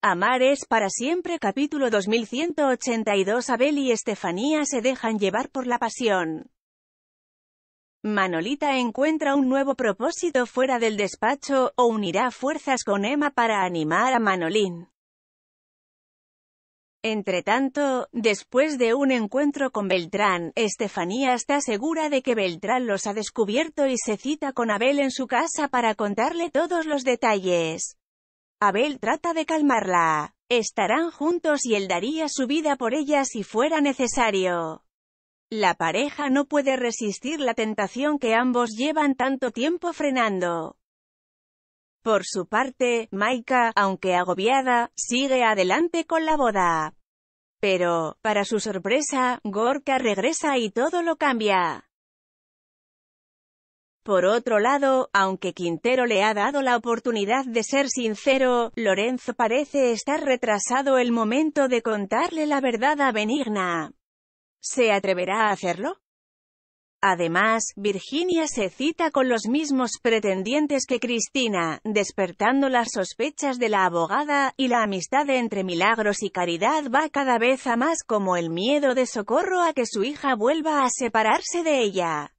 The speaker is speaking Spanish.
Amar es para siempre. Capítulo 2182. Abel y Estefanía se dejan llevar por la pasión. Manolita encuentra un nuevo propósito fuera del despacho, o unirá fuerzas con Emma para animar a Manolín. Entretanto, después de un encuentro con Beltrán, Estefanía está segura de que Beltrán los ha descubierto y se cita con Abel en su casa para contarle todos los detalles. Abel trata de calmarla. Estarán juntos y él daría su vida por ella si fuera necesario. La pareja no puede resistir la tentación que ambos llevan tanto tiempo frenando. Por su parte, Maika, aunque agobiada, sigue adelante con la boda. Pero, para su sorpresa, Gorka regresa y todo lo cambia. Por otro lado, aunque Quintero le ha dado la oportunidad de ser sincero, Lorenzo parece estar retrasado el momento de contarle la verdad a Benigna. ¿Se atreverá a hacerlo? Además, Virginia se cita con los mismos pretendientes que Cristina, despertando las sospechas de la abogada, y la amistad entre Milagros y Caridad va cada vez a más, como el miedo de Socorro a que su hija vuelva a separarse de ella.